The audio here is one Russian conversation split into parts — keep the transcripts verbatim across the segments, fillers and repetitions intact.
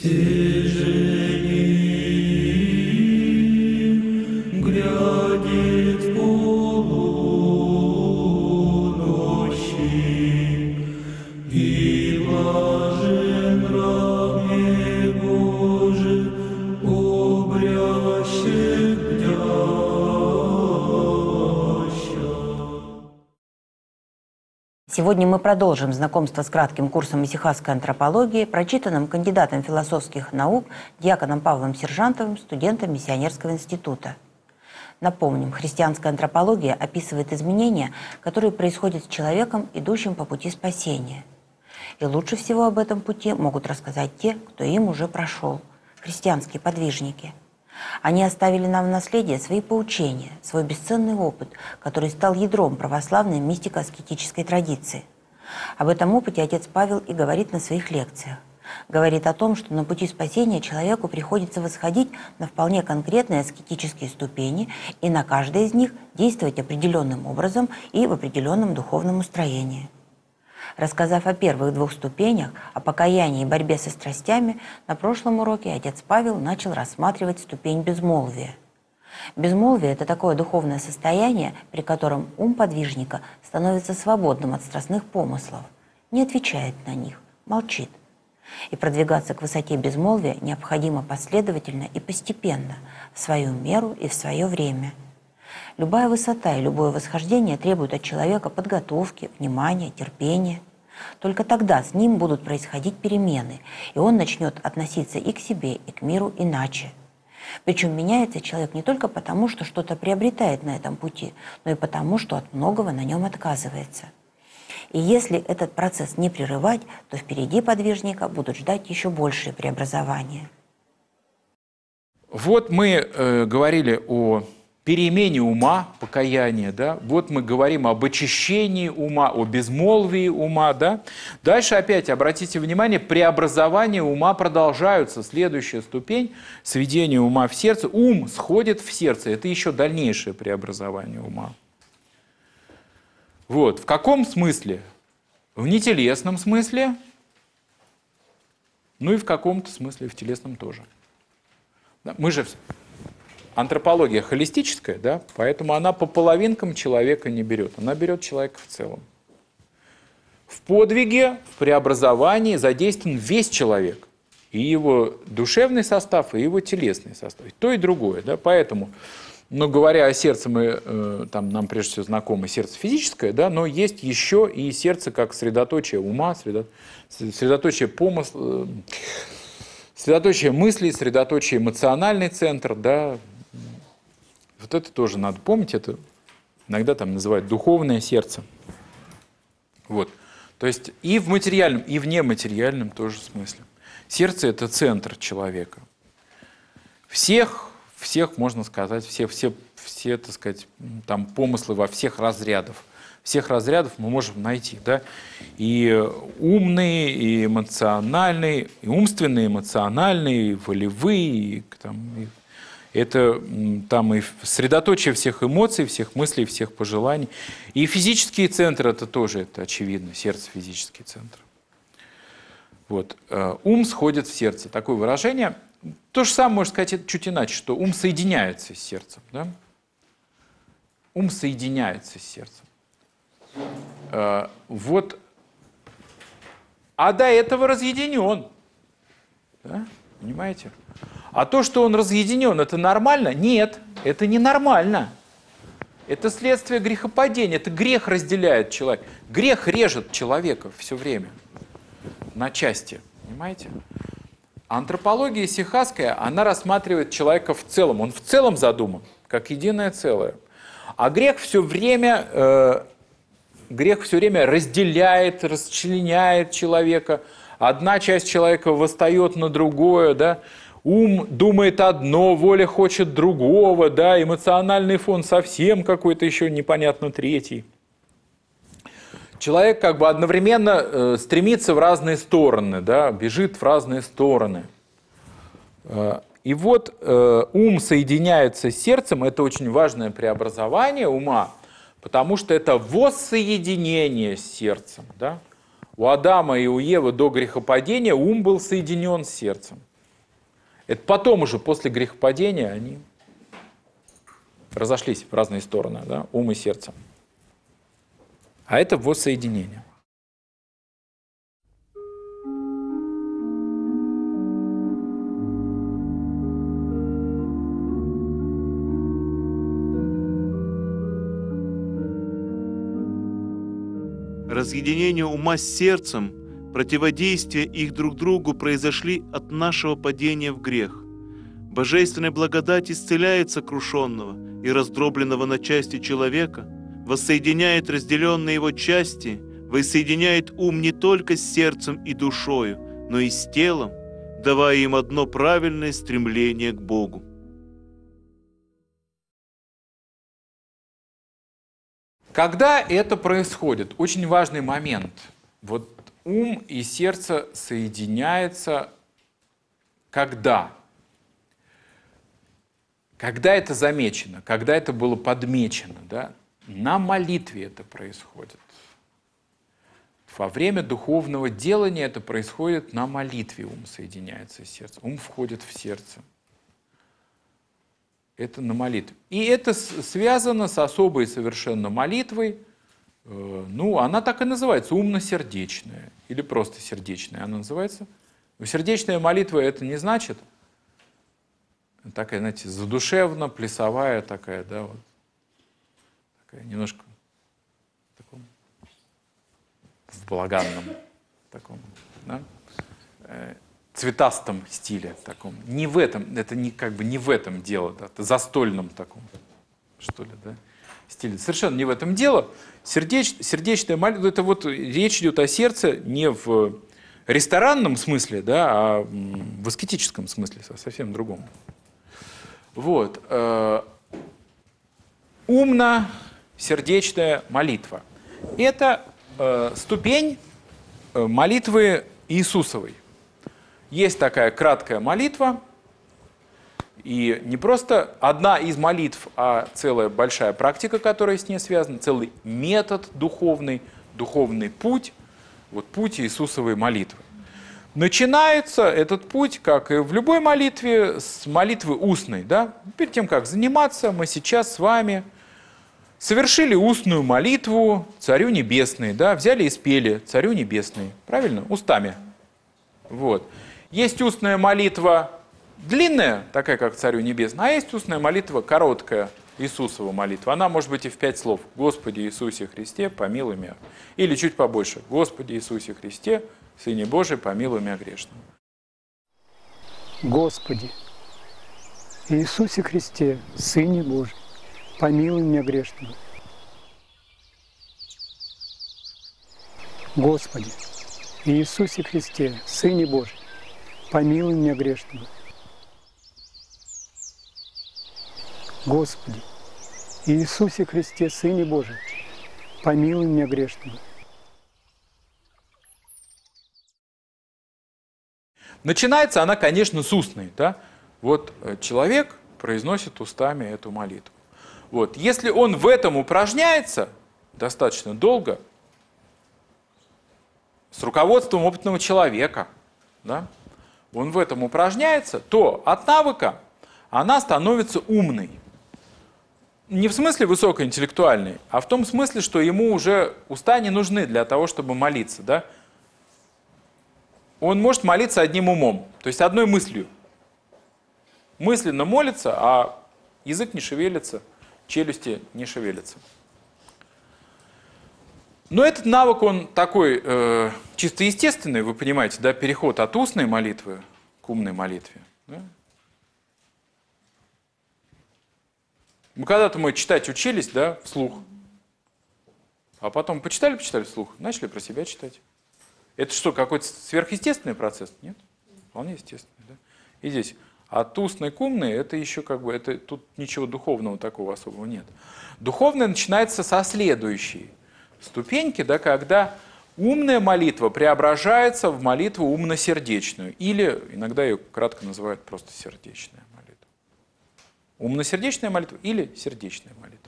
Сегодня мы продолжим знакомство с кратким курсом исихасской антропологии, прочитанным кандидатом философских наук, диаконом Павлом Сержантовым, студентом Миссионерского института. Напомним, христианская антропология описывает изменения, которые происходят с человеком, идущим по пути спасения. И лучше всего об этом пути могут рассказать те, кто им уже прошел – христианские подвижники. Они оставили нам в наследие свои поучения, свой бесценный опыт, который стал ядром православной мистико-аскетической традиции. Об этом опыте отец Павел и говорит на своих лекциях. Говорит о том, что на пути спасения человеку приходится восходить на вполне конкретные аскетические ступени и на каждой из них действовать определенным образом и в определенном духовном устроении. Рассказав о первых двух ступенях, о покаянии и борьбе со страстями, на прошлом уроке отец Павел начал рассматривать ступень безмолвия. Безмолвие – это такое духовное состояние, при котором ум подвижника становится свободным от страстных помыслов, не отвечает на них, молчит. И продвигаться к высоте безмолвия необходимо последовательно и постепенно, в свою меру и в свое время. Любая высота и любое восхождение требуют от человека подготовки, внимания, терпения. Только тогда с ним будут происходить перемены, и он начнет относиться и к себе, и к миру иначе. Причем меняется человек не только потому, что что-то приобретает на этом пути, но и потому, что от многого на нем отказывается. И если этот процесс не прерывать, то впереди подвижника будут ждать еще большие преобразования. Вот мы э, говорили о перемене ума, покаяние, да? Вот мы говорим об очищении ума, о безмолвии ума, да? Дальше опять, обратите внимание, преобразования ума продолжаются. Следующая ступень – сведение ума в сердце. Ум сходит в сердце. Это еще дальнейшее преобразование ума. Вот. В каком смысле? В нетелесном смысле, ну и в каком-то смысле в телесном тоже. Да? Мы же... Антропология холистическая, да, поэтому она по половинкам человека не берет, она берет человека в целом. В подвиге, в преобразовании задействован весь человек, и его душевный состав, и его телесный состав, и то и другое, да, поэтому, ну, говоря о сердце, мы, э, там, нам прежде всего знакомо сердце физическое, да, но есть еще и сердце как средоточие ума, средо, средоточие помысла, средоточие мыслей, средоточие эмоциональный центр, да. Вот это тоже надо помнить, это иногда там называют духовное сердце. Вот. То есть и в материальном, и в нематериальном тоже смысле. Сердце – это центр человека. Всех, всех можно сказать, все, все, все, так сказать, там помыслы во всех разрядах. Всех разрядов мы можем найти, да? И умные, и эмоциональные, и умственные, эмоциональные, и волевые, и, там, и это там и средоточие всех эмоций, всех мыслей, всех пожеланий. И физические центры, это тоже, это очевидно, сердце – физический центр. Вот. Ум сходит в сердце. Такое выражение. То же самое, можно сказать, это чуть иначе, что ум соединяется с сердцем. Да? Ум соединяется с сердцем. Вот. А до этого разъединен. Да? Понимаете? А то, что он разъединен, это нормально? Нет, это не нормально. Это следствие грехопадения, это грех разделяет человека. Грех режет человека все время на части, понимаете? Антропология исихасская, она рассматривает человека в целом, он в целом задуман, как единое целое. А грех все время, э, грех все время разделяет, расчленяет человека. Одна часть человека восстает на другое, да? Ум думает одно, воля хочет другого, да, эмоциональный фон совсем какой-то еще непонятно третий. Человек как бы одновременно э, стремится в разные стороны, да, бежит в разные стороны. Э, и вот э, ум соединяется с сердцем, это очень важное преобразование ума, потому что это воссоединение с сердцем. Да? У Адама и у Евы до грехопадения ум был соединен с сердцем. Это потом уже, после грехопадения, они разошлись в разные стороны, да, ум и сердце. А это воссоединение. Разъединение ума с сердцем, противодействие их друг другу произошли от нашего падения в грех. Божественная благодать исцеляет сокрушенного и раздробленного на части человека, воссоединяет разделенные его части, воссоединяет ум не только с сердцем и душою, но и с телом, давая им одно правильное стремление к Богу. Когда это происходит? Очень важный момент. Вот ум и сердце соединяются когда? Когда это замечено, когда это было подмечено, да? На молитве это происходит. Во время духовного делания это происходит на молитве. Ум соединяется с сердцем. Ум входит в сердце. Это на молитве. И это связано с особой совершенно молитвой. Ну, она так и называется, умно-сердечная. Или просто сердечная она называется. Сердечная молитва это не значит такая, знаете, задушевно, плясовая такая, да, вот. Такая немножко в таком, в балаганном таком, да, э, цветастом стиле таком. Не в этом, это не, как бы не в этом дело, да, это застольном таком, что ли, да, стиле. Совершенно не в этом дело. Сердеч, сердечная молитва, это вот речь идет о сердце не в ресторанном смысле, да, а в аскетическом смысле, совсем другом. Вот. Умно-сердечная молитва. Это ступень молитвы Иисусовой. Есть такая краткая молитва, и не просто одна из молитв, а целая большая практика, которая с ней связана, целый метод духовный, духовный путь, вот путь Иисусовой молитвы. Начинается этот путь, как и в любой молитве, с молитвы устной. Да? Перед тем, как заниматься, мы сейчас с вами совершили устную молитву Царю Небесной, да? Взяли и спели Царю Небесной, правильно? Устами. Вот. Есть устная молитва длинная, такая, как Царю Небесной, а есть устная молитва короткая, Иисусова молитва. Она может быть и в пять слов. Господи Иисусе Христе, помилуй меня. Или чуть побольше. Господи Иисусе Христе, Сыне Божий, помилуй меня грешного. Господи Иисусе Христе, Сыне Божий, помилуй меня грешного. Господи Иисусе Христе, Сыне Божий, помилуй меня грешного. Господи Иисусе Христе, Сыне Божий, помилуй меня грешного. Начинается она, конечно, с устной. Да? Вот человек произносит устами эту молитву. Вот. Если он в этом упражняется достаточно долго, с руководством опытного человека, да, он в этом упражняется, то от навыка она становится умной. Не в смысле высокоинтеллектуальной, а в том смысле, что ему уже уста не нужны для того, чтобы молиться. Да? Он может молиться одним умом, то есть одной мыслью. Мысленно молится, а язык не шевелится, челюсти не шевелятся. Но этот навык, он такой э, чисто естественный, вы понимаете, да, переход от устной молитвы к умной молитве. Да? Мы когда-то мы читать учились, да, вслух, а потом почитали, почитали вслух, начали про себя читать. Это что, какой-то сверхъестественный процесс? Нет, вполне естественный. Да? И здесь от устной к умной, это еще как бы, это, тут ничего духовного такого особого нет. Духовное начинается со следующей ступеньки, да, когда умная молитва преображается в молитву умно-сердечную, или иногда ее кратко называют просто сердечная молитва. Умно-сердечная молитва или сердечная молитва.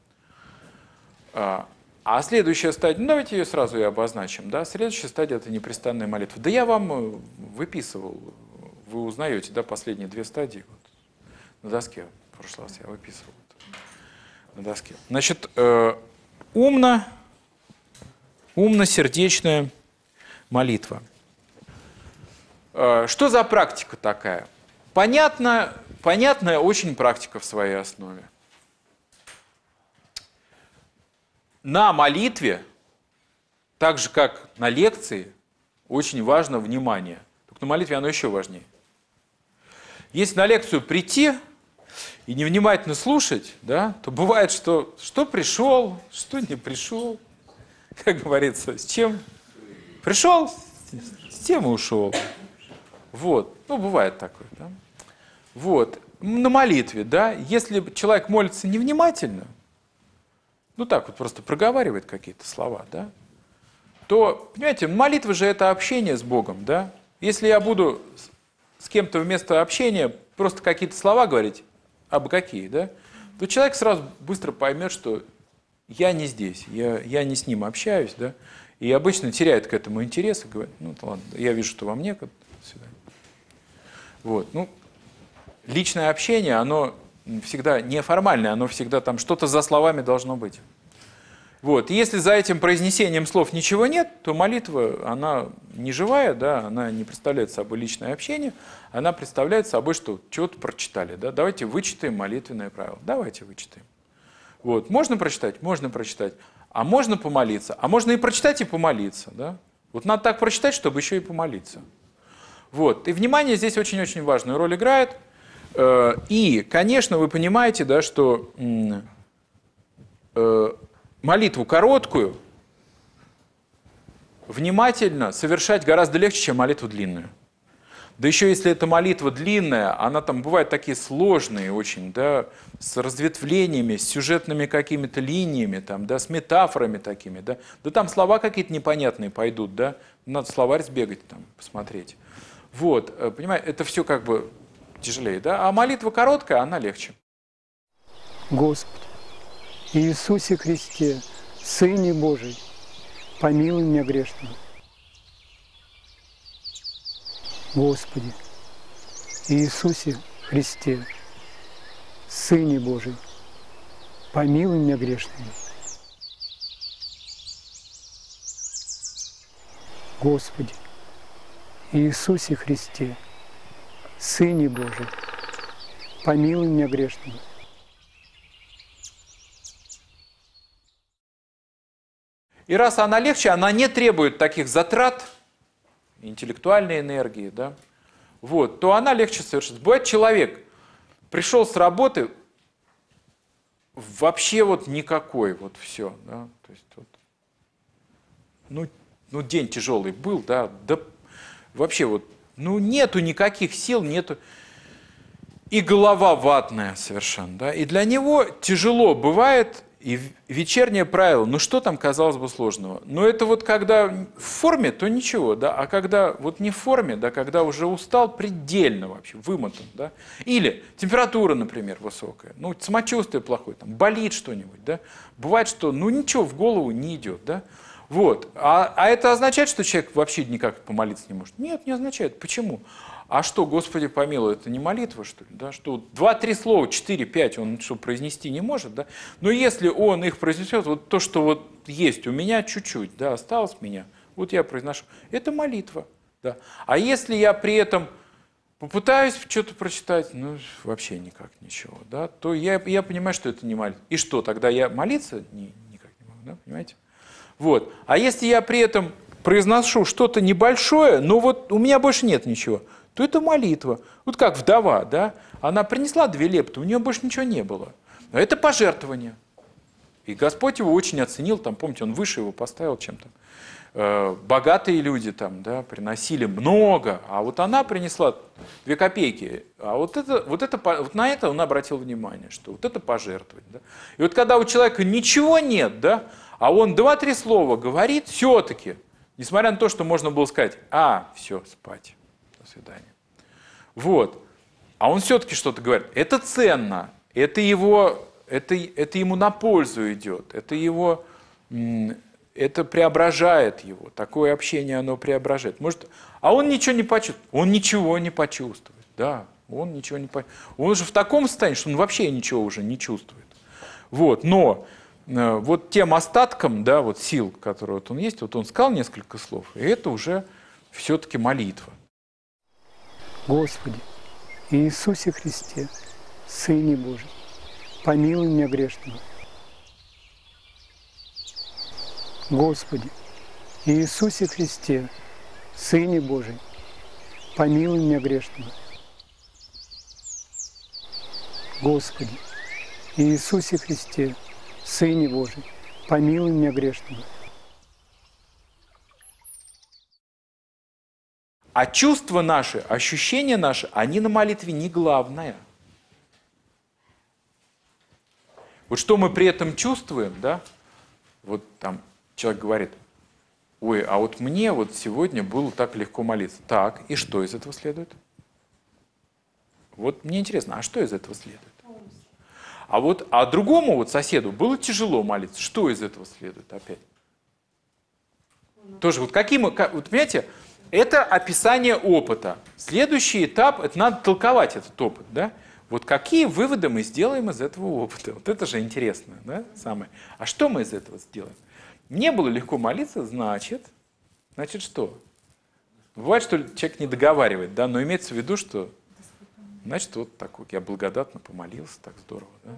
А следующая стадия, ну давайте ее сразу и обозначим, да, следующая стадия – это непрестанная молитва. Да я вам выписывал вы узнаете, да, последние две стадии. Вот, на доске, в прошлый раз я выписывал. Вот, на доске. Значит, э, умно, умно-сердечная молитва. Э, что за практика такая? Понятно, понятная очень практика в своей основе. На молитве, так же как на лекции, очень важно внимание. Только на молитве оно еще важнее. Если на лекцию прийти и невнимательно слушать, да, то бывает, что что пришел, что не пришел, как говорится, с чем пришел, с тем и ушел. Вот, ну бывает такое, да. Вот, на молитве, да, если человек молится невнимательно, ну так вот просто проговаривает какие-то слова, да, то, понимаете, молитва же это общение с Богом, да. Если я буду с кем-то вместо общения просто какие-то слова говорить, абы какие, да, то человек сразу быстро поймет, что я не здесь, я, я не с ним общаюсь, да, и обычно теряет к этому интерес и говорит, ну ладно, я вижу, что вам некогда, до свидания. Вот, ну, личное общение, оно всегда неформальное, оно всегда там что-то за словами должно быть. Вот, и если за этим произнесением слов ничего нет, то молитва, она не живая, да, она не представляет собой личное общение, она представляет собой, что чего-то прочитали, да, давайте вычитаем молитвенное правило, давайте вычитаем. Вот, можно прочитать? Можно прочитать. А можно помолиться? А можно и прочитать, и помолиться, да. Вот надо так прочитать, чтобы еще и помолиться. Вот, и внимание здесь очень-очень важную роль играет. И, конечно, вы понимаете, да, что молитву короткую внимательно совершать гораздо легче, чем молитву длинную. Да еще если эта молитва длинная, она там бывает такие сложные очень, да, с разветвлениями, с сюжетными какими-то линиями, там, да, с метафорами такими, да, да там слова какие-то непонятные пойдут, да, надо словарь сбегать, там, посмотреть. Вот, понимаете, это все как бы тяжелее, да, а молитва короткая, она легче. Господи, Иисусе Христе, Сыне Божий, помилуй меня грешного. Господи, Иисусе Христе, Сыне Божий, помилуй меня грешного. Господи, Иисусе Христе, Сыне Божий, помилуй меня грешного. И раз она легче, она не требует таких затрат, интеллектуальной энергии, да, вот, то она легче совершить. Бывает, человек пришел с работы, вообще вот никакой, вот все, да, то есть вот, ну, ну день тяжелый был, да, да, вообще вот, ну нету никаких сил, нету, и голова ватная совершенно, да, и для него тяжело бывает. И вечернее правило, ну что там, казалось бы, сложного? Но это вот когда в форме, то ничего, да, а когда вот не в форме, да, когда уже устал предельно вообще, вымотан, да, или температура, например, высокая, ну самочувствие плохое, там, болит что-нибудь, да, бывает, что ну ничего в голову не идет, да, вот, а, а это означает, что человек вообще никак помолиться не может? Нет, не означает. Почему? А что, Господи помилуй, это не молитва, что ли? Да? Что два-три слова, четыре-пять он что, произнести не может, да? Но если он их произнесет, вот то, что вот есть у меня чуть-чуть, да, осталось у меня, вот я произношу, это молитва, да. А если я при этом попытаюсь что-то прочитать, ну, вообще никак ничего, да, то я, я понимаю, что это не молитва. И что, тогда я молиться не, никак не могу, да, понимаете? Вот. А если я при этом произношу что-то небольшое, но вот у меня больше нет ничего, то это молитва. Вот как вдова, да, она принесла две лепты, у нее больше ничего не было. Но это пожертвование. И Господь его очень оценил, там, помните, он выше его поставил, чем там. Э, богатые люди там, да, приносили много, а вот она принесла две копейки. А вот, это, вот, это, вот на это он обратил внимание, что вот это пожертвовать. Да. И вот когда у человека ничего нет, да, а он два-три слова говорит, все-таки, несмотря на то, что можно было сказать, а, все, спать. До свидания. Вот. А он все-таки что-то говорит. Это ценно. Это, его, это, это ему на пользу идет. Это его, это преображает его, такое общение, оно преображает. Может, а он ничего не почувствует, он ничего не почувствует, да, он ничего не почувствует. Он уже в таком состоянии, что он вообще ничего уже не чувствует. Вот, но э, вот тем остатком, да, вот сил, которые вот он есть, вот он сказал несколько слов, и это уже все-таки молитва. Господи, Иисусе Христе, Сыне Божий, помилуй меня грешного. Господи, Иисусе Христе, Сыне Божий, помилуй меня грешного. Господи, Иисусе Христе, Сыне Божий, помилуй меня грешного. А чувства наши, ощущения наши, они на молитве не главное. Вот что мы при этом чувствуем, да? Вот там человек говорит, ой, а вот мне вот сегодня было так легко молиться. Так, и что из этого следует? Вот мне интересно, а что из этого следует? А вот а другому вот соседу было тяжело молиться. Что из этого следует опять? Тоже вот какие мы, как, вот понимаете, это описание опыта. Следующий этап, это надо толковать этот опыт, да? Вот какие выводы мы сделаем из этого опыта? Вот это же интересно, да, самое. А что мы из этого сделаем? Мне было легко молиться, значит, значит что? Бывает, что человек не договаривает, да, но имеется в виду, что, значит, вот так вот я благодатно помолился, так здорово, да?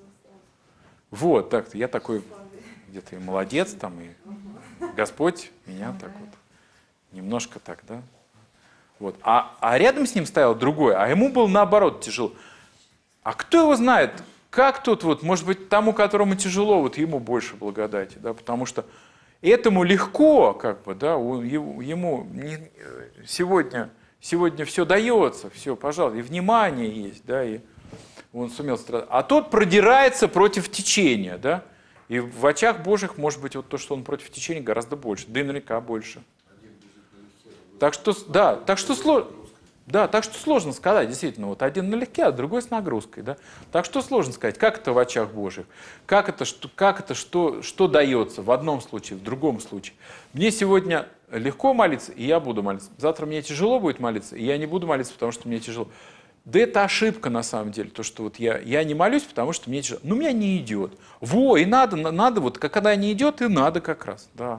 Вот, так, я такой где-то и молодец, там, и Господь меня так вот немножко так, да? Вот. А, а рядом с ним стоял другой, а ему было наоборот тяжело. А кто его знает, как тут вот, может быть, тому, которому тяжело, вот ему больше благодати, да, потому что этому легко, как бы, да, ему не, сегодня, сегодня все дается, все, пожалуйста, и внимание есть, да, и он сумел страдать. А тот продирается против течения, да, и в очах Божьих, может быть, вот то, что он против течения, гораздо больше, да и наверняка больше. Так что, да, так что сложно. Да, так что сложно сказать, действительно, вот один налегке, а другой с нагрузкой, да. Так что сложно сказать, как это в очах Божьих, как это, что, как это что, что дается в одном случае, в другом случае. Мне сегодня легко молиться, и я буду молиться. Завтра мне тяжело будет молиться, и я не буду молиться, потому что мне тяжело. Да это ошибка на самом деле, то, что вот я, я не молюсь, потому что мне тяжело. Ну, у меня не идет. Во, и надо, надо, вот, когда не идет, и надо как раз, да.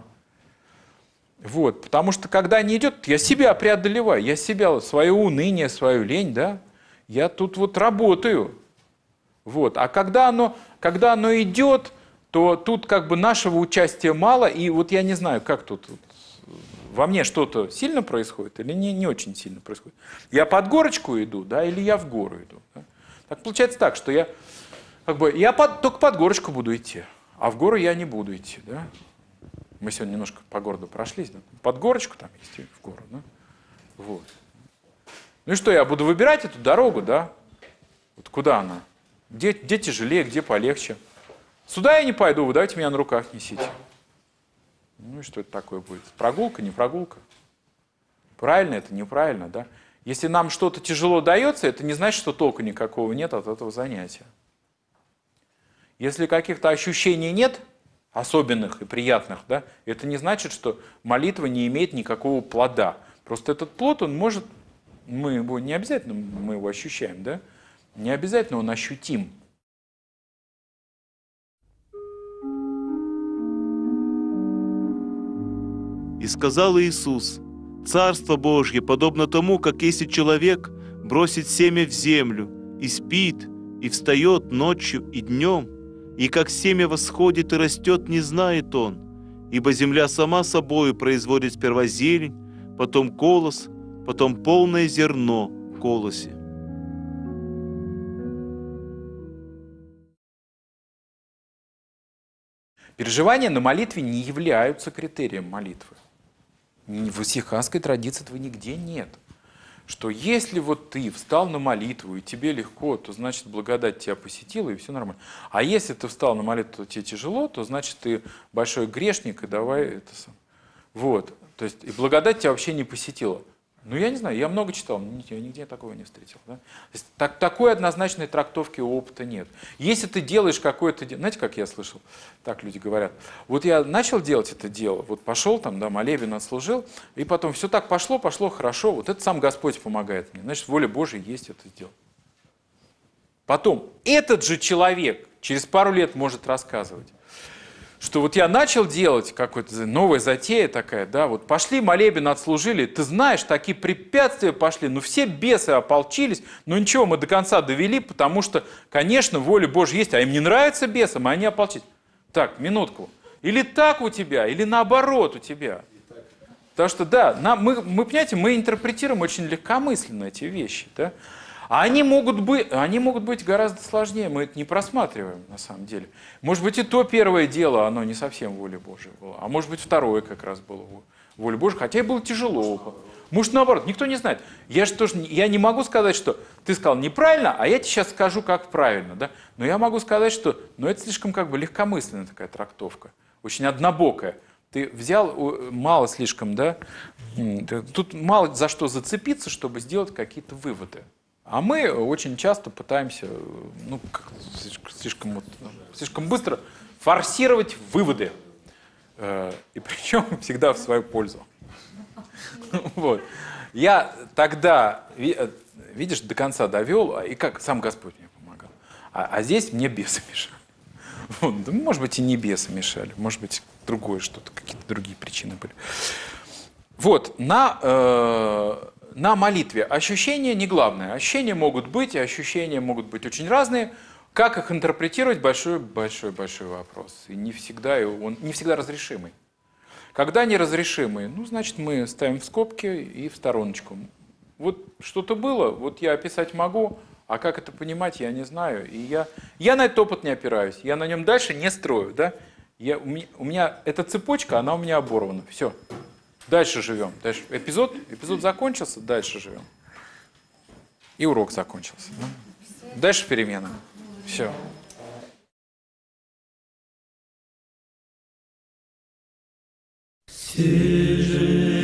Вот, потому что когда не идет, я себя преодолеваю, я себя, свое уныние, свою лень, да, я тут вот работаю. Вот, а когда оно, когда оно идет, то тут как бы нашего участия мало, и вот я не знаю, как тут, вот, во мне что-то сильно происходит или не, не очень сильно происходит. Я под горочку иду, да, или я в гору иду. Да? Так получается так, что я, как бы, я под, только под горочку буду идти, а в гору я не буду идти, да. Мы сегодня немножко по городу прошлись, да? Под горочку там есть, в гору, да? Вот. Ну и что, я буду выбирать эту дорогу, да? Вот куда она? Где, где тяжелее, где полегче? Сюда я не пойду, вы давайте меня на руках несите. Ну и что это такое будет? Прогулка, не прогулка? Правильно это, неправильно, да? Если нам что-то тяжело дается, это не значит, что толку никакого нет от этого занятия. Если каких-то ощущений нет, особенных и приятных, да, это не значит, что молитва не имеет никакого плода. Просто этот плод, он может, мы его не обязательно, мы его ощущаем, да, не обязательно он ощутим. И сказал Иисус: «Царство Божье подобно тому, как если человек бросит семя в землю, и спит, и встает ночью и днем, и как семя восходит и растет, не знает он, ибо земля сама собою производит сперва зелень, потом колос, потом полное зерно в колосе». Переживания на молитве не являются критерием молитвы. В исихасской традиции этого нигде нет. Что если вот ты встал на молитву, и тебе легко, то значит благодать тебя посетила, и все нормально. А если ты встал на молитву, то тебе тяжело, то значит ты большой грешник, и давай это сам. Вот. То есть и благодать тебя вообще не посетила. Ну, я не знаю, я много читал, но я нигде такого не встретил. Да? То есть, так, такой однозначной трактовки опыта нет. Если ты делаешь какое-то дело, знаете, как я слышал, так люди говорят, вот я начал делать это дело, вот пошел там, да, молебен отслужил, и потом все так пошло, пошло хорошо, вот это сам Господь помогает мне, значит, воля Божия есть это дело. Потом этот же человек через пару лет может рассказывать, что вот я начал делать какая-то новая затея такая, да, вот пошли молебен отслужили, ты знаешь, такие препятствия пошли, ну все бесы ополчились, но ничего, мы до конца довели, потому что, конечно, воля Божья есть, а им не нравится бесам, а они ополчились. Так, минутку. Или так у тебя, или наоборот у тебя. Потому что, да, нам, мы, мы, понимаете, мы интерпретируем очень легкомысленно эти вещи, да. А они могут, быть, они могут быть гораздо сложнее, мы это не просматриваем на самом деле. Может быть, и то первое дело, оно не совсем воля Божия было, а может быть, второе как раз было воля Божия, хотя и было тяжело. Может, наоборот, никто не знает. Я же тоже, я не могу сказать, что ты сказал неправильно, а я тебе сейчас скажу, как правильно. Да? Но я могу сказать, что ну, это слишком как бы легкомысленная такая трактовка, очень однобокая. Ты взял мало слишком, да? Тут мало за что зацепиться, чтобы сделать какие-то выводы. А мы очень часто пытаемся, ну, как, слишком, вот, слишком быстро форсировать выводы. И причем всегда в свою пользу. Вот. Я тогда, видишь, до конца довел, и как сам Господь мне помогал. А, а здесь мне бесы мешали. Вот. Да, может быть, и не бесы мешали, может быть, другое что-то, какие-то другие причины были. Вот, на... Э, На молитве ощущения не главное. Ощущения могут быть, и ощущения могут быть очень разные. Как их интерпретировать – большой-большой-большой вопрос. И не всегда, он не всегда разрешимый. Когда неразрешимый, ну, значит, мы ставим в скобки и в стороночку. Вот что-то было, вот я описать могу, а как это понимать, я не знаю. И я, я на этот опыт не опираюсь, я на нем дальше не строю. Да? Я, у, меня, у меня эта цепочка, она у меня оборвана. Все. Дальше живем. Дальше. Эпизод, эпизод закончился, дальше живем. И урок закончился. Дальше перемена. Все. Все же